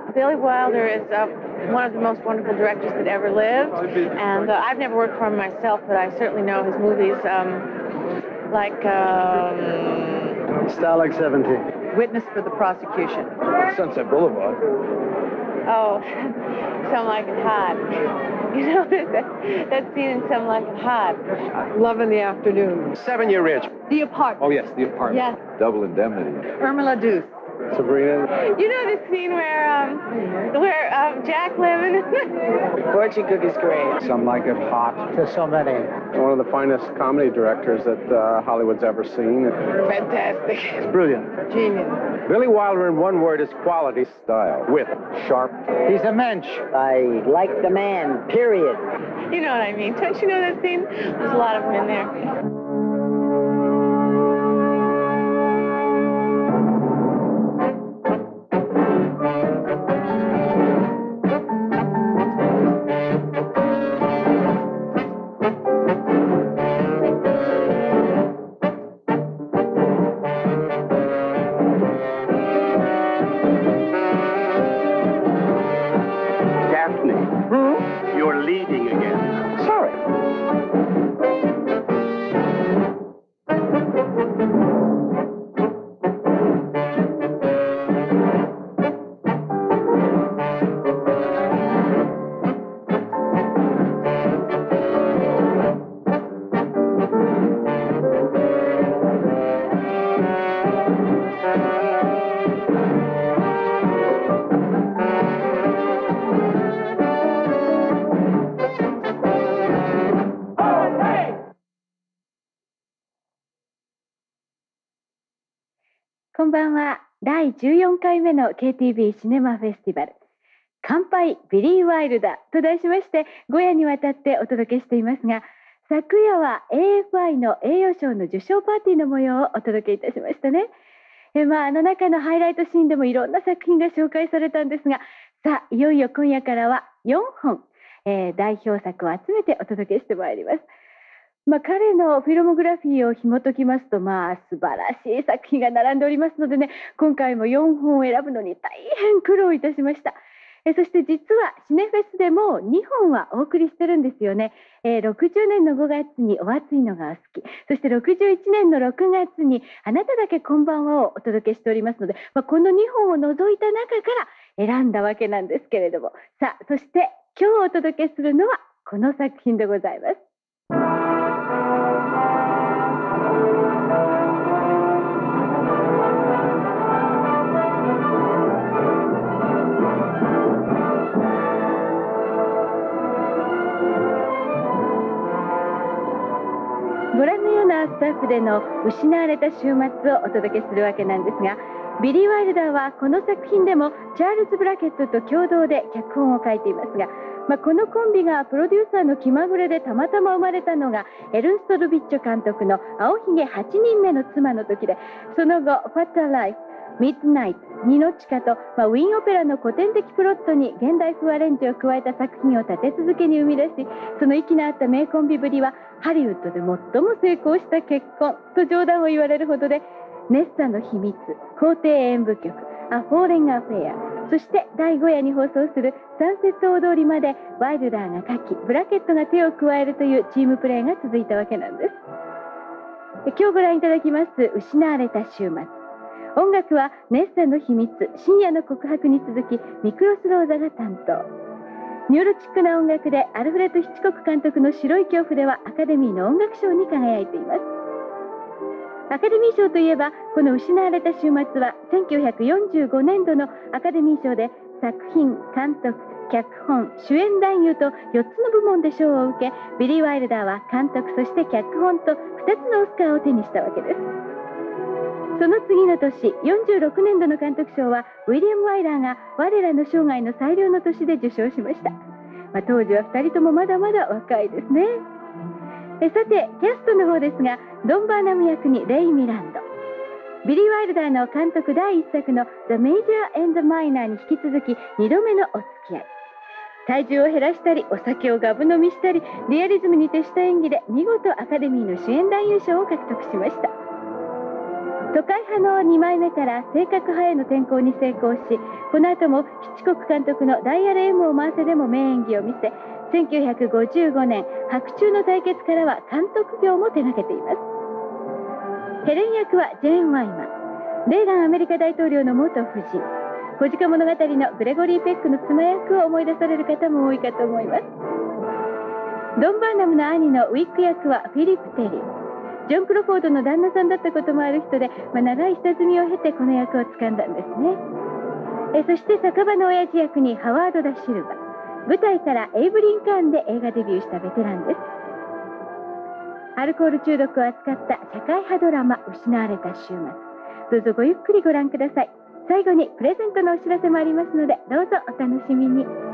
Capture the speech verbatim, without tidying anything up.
Billy Wilder is uh, one of the most wonderful directors that ever lived, and uh, I've never worked for him myself, but I certainly know his movies, um, like um, Stalag seventeen. Witness for the Prosecution. Sunset Boulevard. Oh, Some Like It Hot. You know, that, that scene in Some Like It Hot. Love in the Afternoon. Seven-Year Itch. The Apartment. Oh, yes, The Apartment. Yes. Double Indemnity. Irma la Douce. Sabrina. You know the scene where um, where um, Jack Lemmon. Fortune Cookie's great. Some Like It Hot. There's so many. One of the finest comedy directors that uh, Hollywood's ever seen. Fantastic. It's brilliant. Genius. Billy Wilder, in one word, is quality, style, wit, sharp. He's a mensch. I like the man, period. You know what I mean. Don't you know that scene? There's a lot of them in there. You're leading again. Sorry. こんばんは。だいじゅうよんかいめの ケーティービー シネマフェスティバル乾杯ビリー・ワイルダーと題しましてご夜にわたってお届けしていますが、昨夜は エーエフアイ の栄誉賞の受賞パーティーの模様をお届けいたしましたね。えまあ、あの中のハイライトシーンでもいろんな作品が紹介されたんですが、さあいよいよ今夜からはよんほん、えー、代表作を集めてお届けしてまいります。まあ、彼のフィルモグラフィーを紐解きますと、まあ素晴らしい作品が並んでおりますのでね、今回もよんほんを選ぶのに大変苦労いたしました。えそして実はシネフェスでもにほんはお送りしてるんですよね。えー、ろくじゅうねんのごがつにお暑いのがお好き、そしてろくじゅういちねんのろくがつにあなただけこんばんはをお届けしておりますので、まあ、このにほんを除いた中から選んだわけなんですけれども、さあそして今日お届けするのはこの作品でございます。ご覧のようなスタッフでの失われた週末をお届けするわけなんですが、ビリー・ワイルダーはこの作品でもチャールズ・ブラケットと共同で脚本を書いていますが、まあ、このコンビがプロデューサーの気まぐれでたまたま生まれたのがエルンスト・ルビッチョ監督の青ひげはちにんめの妻の時で、その後ファッター・ライフ、ミッドナイト、ニノチカと、まあ、ウィンオペラの古典的プロットに現代風アレンジを加えた作品を立て続けに生み出し、その息の合った名コンビぶりはハリウッドで最も成功した結婚と冗談を言われるほどで、ネッサの秘密、皇帝演舞曲、アフォーレン・アフェア、そしてだいご夜に放送するサンセット大通りまでワイルダーが書き、ブラケットが手を加えるというチームプレーが続いたわけなんです。今日ご覧いただきます失われた週末、音楽はネッサの秘密、深夜の告白に続きミクロス・ローザが担当。ニューロチックな音楽でアルフレッド・ヒッチコック監督の白い恐怖ではアカデミーの音楽賞に輝いています。アカデミー賞といえばこの失われた週末はせんきゅうひゃくよんじゅうごねんどのアカデミー賞で作品、監督、脚本、主演男優とよっつの部門で賞を受け、ビリー・ワイルダーは監督そして脚本とふたつのオスカーを手にしたわけです。その次の年よんじゅうろくねんどの監督賞はウィリアム・ワイラーが我らの生涯の最良の年で受賞しました。まあ、当時はふたりともまだまだ若いですね。えさてキャストの方ですが、ドン・バーナム役にレイ・ミランド、ビリー・ワイルダーの監督だいいっさくの The Major and the Minor に引き続きにどめのお付き合い、体重を減らしたりお酒をガブ飲みしたりリアリズムに徹した演技で見事アカデミーの主演男優賞を獲得しました。 都会派のにまいめから性格派への転向に成功し、この後も七国監督のダイヤル M を回せでも名演技を見せ、せんきゅうひゃくごじゅうごねん白昼の対決からは監督業も手掛けています。ヘレン役はジェーン・ワイマン、レーガンアメリカ大統領の元夫人、小鹿物語のグレゴリー・ペックの妻役を思い出される方も多いかと思います。ドン・バーナムの兄のウィック役はフィリップ・テリー、ジョン・クロフォードの旦那さんだったこともある人で、まあ、長い下積みを経てこの役を掴んだんですね。えそして酒場の親父役にハワード・ダ・シルバ、舞台からエイブリン・カーンで映画デビューしたベテランです。アルコール中毒を扱った社会派ドラマ「失われた週末」、どうぞごゆっくりご覧ください。最後にプレゼントのお知らせもありますので、どうぞお楽しみに。